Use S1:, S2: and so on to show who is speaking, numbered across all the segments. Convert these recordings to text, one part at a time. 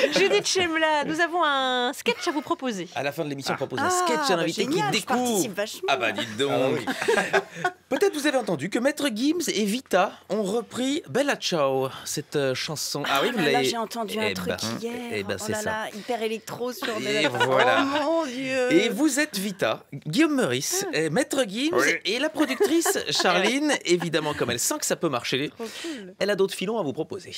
S1: Judith Chemla, nous avons un sketch à vous proposer.
S2: À la fin de l'émission, on propose un sketch à l'invité qui
S3: génial, je
S2: découvre.
S3: participe vachement.
S2: Ah bah dites donc. Peut-être vous avez entendu que Maître Gims et Vita ont repris Bella Ciao, cette chanson. Ah oui, vous
S3: là,
S2: l'avez.
S3: j'ai entendu un truc hier.
S2: Eh ben,
S3: oh
S2: c'est
S3: là
S2: ça.
S3: là, hyper électro sur
S2: Et
S3: de
S2: voilà.
S3: Oh mon Dieu.
S2: Et vous êtes Vita, Guillaume Meurice, Maître Gims et la productrice Charline. Évidemment, comme elle sent que ça peut marcher,
S3: Trop cool.
S2: elle a d'autres filons à vous proposer.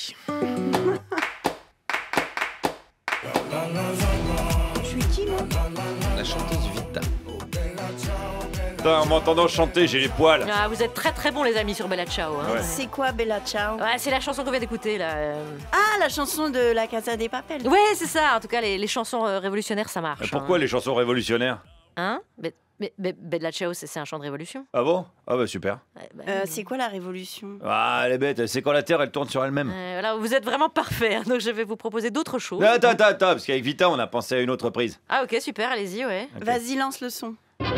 S3: Je suis qui, moi?
S2: La chanteuse Vita.
S4: Putain, en m'entendant chanter, j'ai les poils.
S1: Ah, vous êtes très très bons les amis sur Bella Ciao. Hein.
S4: Ouais.
S3: C'est quoi Bella Ciao?
S1: Ouais, c'est la chanson qu'on vient d'écouter là.
S3: Ah, la chanson de la Casa des Papel.
S1: Ouais, c'est ça. En tout cas, les chansons révolutionnaires, ça marche.
S4: Pourquoi les chansons révolutionnaires?
S1: Hein? Mais Bella Ciao, c'est un chant de révolution.
S4: Ah bon? Ah bah super.
S1: Ouais, bah,
S3: C'est quoi la révolution?
S4: Ah, elle est bête, c'est quand la Terre, elle tourne sur elle-même.
S1: voilà, vous êtes vraiment parfait. Hein, donc je vais vous proposer d'autres choses.
S4: Attends, parce qu'avec Vita, on a pensé à une autre prise.
S1: Ah ok, super, allez-y, ouais.
S4: Ok.
S3: Vas-y, lance le son.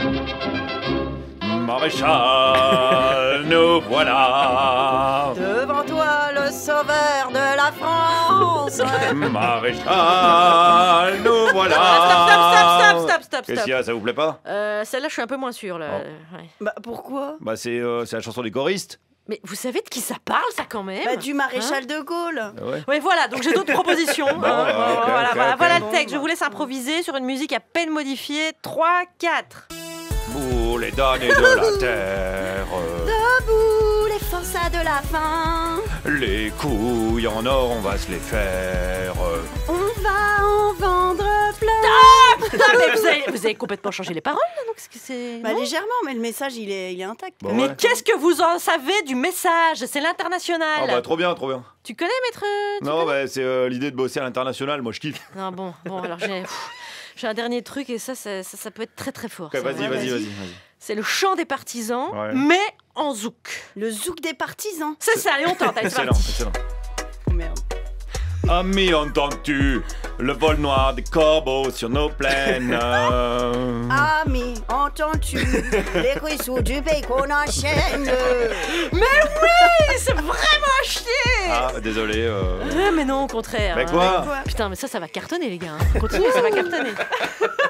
S4: Maréchal, nous voilà.
S3: Devant toi, le sauveur de la France.
S4: Maréchal, nous voilà.
S1: Stop.
S4: Qu'est-ce qu'il y a, ça vous plaît pas?
S1: Celle-là, je suis un peu moins sûre là.
S4: Oh.
S1: Ouais.
S3: Bah, pourquoi?
S4: Bah c'est la chanson des choristes.
S1: Mais vous savez de qui ça parle, ça quand même?
S3: Bah, du maréchal de Gaulle.
S4: Ah ouais.
S1: Oui, voilà, donc j'ai d'autres propositions.
S4: Bon, ok,
S1: Voilà
S3: ok.
S1: le texte. Je vous laisse improviser sur une musique à peine modifiée. 3, 4.
S4: Pour les damnés de la terre,
S3: Debout, les forçats de la faim.
S4: les couilles en or, on va se les faire.
S3: On va en vendre plein.
S1: Mais vous avez complètement changé les paroles, là, donc c'est.
S3: Bah,
S1: non
S3: légèrement, mais le message, il est intact.
S4: Bon,
S1: Mais
S4: ouais.
S1: qu'est-ce que vous en savez du message? C'est l'international.
S4: Ah bah trop bien, trop bien.
S1: Tu connais, maître?
S4: Non, bah c'est l'idée de bosser à l'international, moi je kiffe.
S1: Non, bon, alors j'ai un dernier truc et ça peut être très très fort.
S4: Ok,
S1: ça.
S4: vas-y.
S1: C'est le chant des partisans,
S4: Ouais.
S1: mais en zouk.
S3: Le zouk des partisans.
S1: C'est ça, allez, on tente, allez, c'est
S4: Excellent,
S1: parti.
S4: excellent.
S3: Oh merde.
S4: Ami, entends-tu le vol noir des corbeaux sur nos plaines?
S3: Ami, entends-tu les ruisseaux du pays qu'on enchaîne?
S1: Mais oui, c'est vraiment à chier.
S4: Ah, désolé.
S1: Mais non, au contraire.
S4: Mais
S1: hein.
S4: quoi?
S3: Quoi?
S1: Putain, mais ça va cartonner, les gars. Hein. Continuez, ça va cartonner.